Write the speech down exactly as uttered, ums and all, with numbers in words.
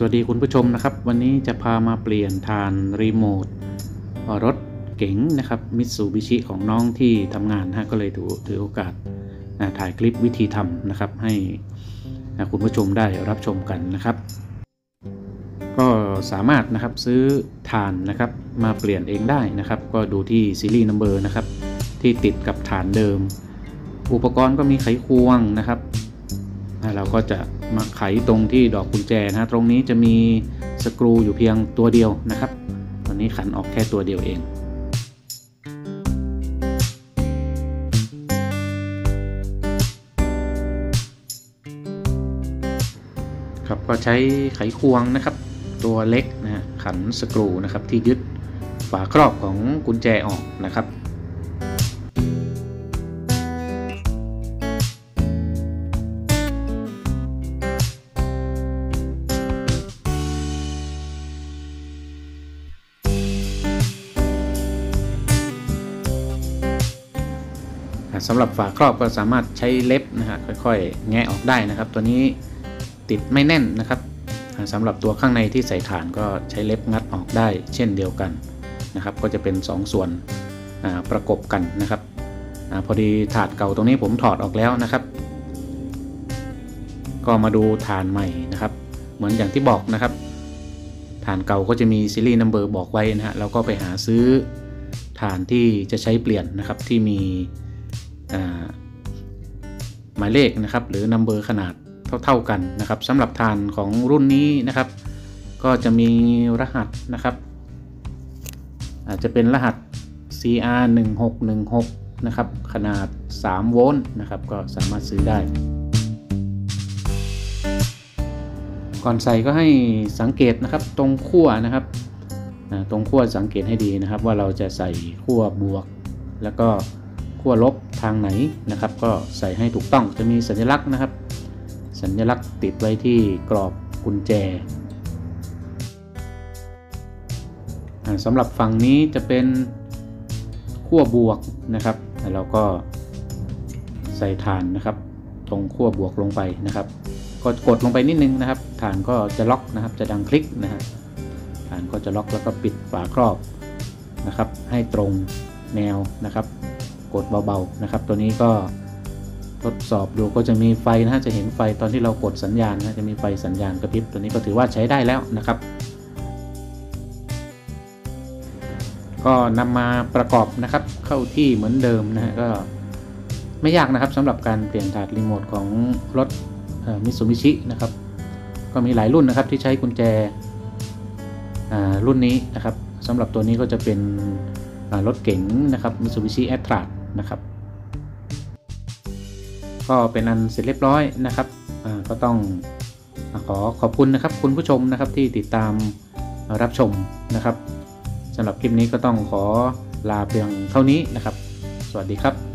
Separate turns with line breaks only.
วัสดีคุณผู้ชมนะครับวันนี้จะพามาเปลี่ยนฐานรีโมทรถเก๋งนะครับมิตซูบิชิของน้องที่ทำงานนะก็เลยถือถือโอกาสถ่ายคลิปวิธีทำนะครับให้คุณผู้ชมได้รับชมกันนะครับก็สามารถนะครับซื้อฐานนะครับมาเปลี่ยนเองได้นะครับก็ดูที่ซีรีส์นัมเบอร์นะครับที่ติดกับฐานเดิมอุปกรณ์ก็มีไขควงนะครับเราก็จะมาไขตรงที่ดอกกุญแจนะตรงนี้จะมีสกรูอยู่เพียงตัวเดียวนะครับตอนนี้ขันออกแค่ตัวเดียวเองครับก็ใช้ไขควงนะครับตัวเล็กนะขันสกรูนะครับที่ยึดฝาครอบของกุญแจออกนะครับสำหรับฝาครอบก็สามารถใช้เล็บนะฮะค่อยๆแงะออกได้นะครับตัวนี้ติดไม่แน่นนะครับสำหรับตัวข้างในที่ใส่ฐานก็ใช้เล็บงัดออกได้เช่นเดียวกันนะครับก็จะเป็นสองส่วนประกบกันนะครับอพอดีถาดเก่าตรงนี้ผมถอดออกแล้วนะครับก็มาดูฐานใหม่นะครับเหมือนอย่างที่บอกนะครับฐานเก่าก็จะมีซีรีส์นัมเบอร์บอกไว้นะฮะเราก็ไปหาซื้อฐานที่จะใช้เปลี่ยนนะครับที่มีหมายเลขนะครับหรือนัมเบอร์ขนาดเท่าๆกันนะครับสำหรับฐานของรุ่นนี้นะครับก็จะมีรหัสนะครับอาจจะเป็นรหัส ซี อาร์ หนึ่งหกหนึ่งหก นะครับขนาดสามโวลต์นะครับก็สามารถซื้อได้ก่อนใส่ก็ให้สังเกตนะครับตรงขั้วนะครับตรงขั้วสังเกตให้ดีนะครับว่าเราจะใส่ขั้วบวกแล้วก็ขั้วลบทางไหนนะครับก็ใส่ให้ถูกต้องจะมีสัญลักษณ์นะครับสัญลักษณ์ติดไว้ที่กรอบกุญแจสำหรับฝั่งนี้จะเป็นขั้วบวกนะครับเราก็ใส่ฐานนะครับตรงขั้วบวกลงไปนะครับก็กดลงไปนิดนึงนะครับฐานก็จะล็อกนะครับจะดังคลิกนะฮะฐานก็จะล็อกแล้วก็ปิดฝาครอบนะครับให้ตรงแนวนะครับกดเบาๆนะครับตัวนี้ก็ทดสอบดูก็จะมีไฟนะฮะจะเห็นไฟตอนที่เรากดสัญญาณนะจะมีไฟสัญญาณกระพริบตัวนี้ก็ถือว่าใช้ได้แล้วนะครับก็นำมาประกอบนะครับเข้าที่เหมือนเดิมนะฮะก็ไม่ยากนะครับสำหรับการเปลี่ยนถาดรีโมทของรถมิตซูบิชินะครับก็มีหลายรุ่นนะครับที่ใช้กุญแจรุ่นนี้นะครับสำหรับตัวนี้ก็จะเป็นรถเก๋งนะครับมิตซูบิชิแอตราสนะครับก็เป็นอันเสร็จเรียบร้อยนะครับก็ต้องขอขอบคุณนะครับคุณผู้ชมนะครับที่ติดตามรับชมนะครับสำหรับคลิปนี้ก็ต้องขอลาเพียงเท่านี้นะครับสวัสดีครับ